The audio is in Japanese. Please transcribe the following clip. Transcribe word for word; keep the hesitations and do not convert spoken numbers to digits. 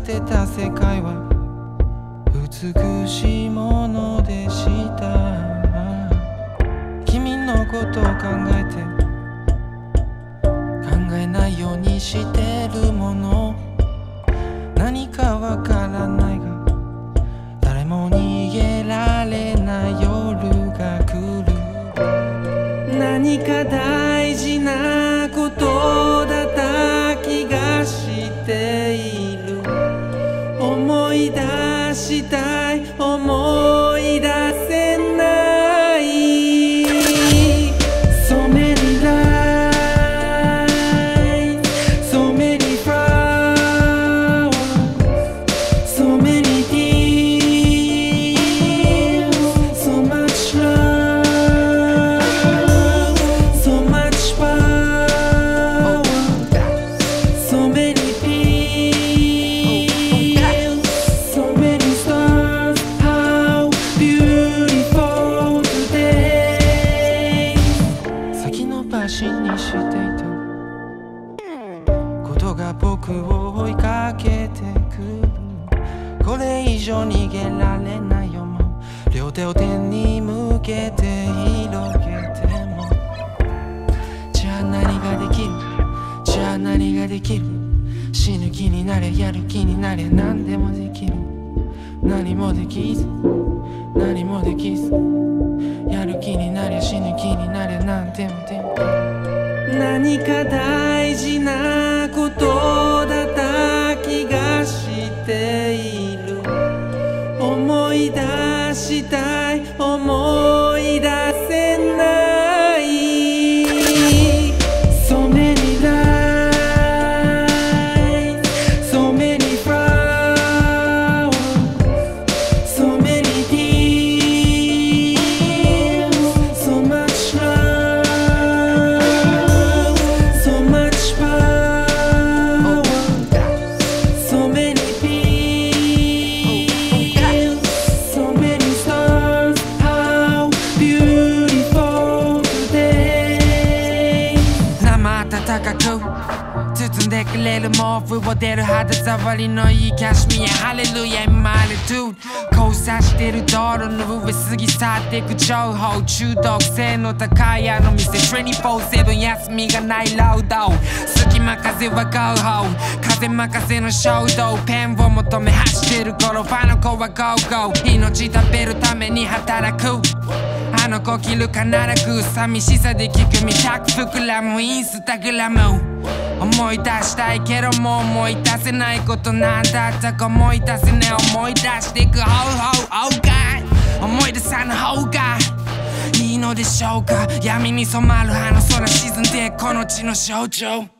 ってた世界は美しいものでした。君のことを考えて考えないようにしてるもの、何かわからないが誰も逃げられない夜が来る。何か大事なことだった気がしている。思い出したい、思い出せない。 So many lights, so many flowers, so many tears, so much love, so much power, so many peace, so many stars. How beautiful today. 先延ばしにしていたことが僕を追いかけてくる。これ以上逃げられないよ。もう両手を天に向けて広げても、じゃあ何ができる、じゃあ何ができる。死ぬ気になれ、やる気になれ、何でもできる。何もできず、何もできず、やる気になれ、死ぬ気になれ、何でもできる。何か大事なことだった気がしている。思い出したい、思い出せない。 So many lights, so many flowers, so many tears, so much love, so much power, so many peace, so many stars. How beautiful today. 生温かく包んでくれる毛布を出る肌触りのいいキャシミヤ。ハレルヤ今あるトゥー交差してる道路の上過ぎ去ってく情報。中毒性の高いあの店 にじゅうよじかん休みがない労働。隙間風は合法、風任せの衝動。ペンを求め走ってる頃ファの子はゴーゴー。命食べるために働く、あの子着るかならぐ寂しさで聞くみたく膨らむインスタグラム。思い出したいけどもう思い出せないことなんだったか思い出せねえ。思い出していく Oh oh oh God、 思い出さぬ方がいいのでしょうか。闇に染まるあの空沈んでこの地の象徴。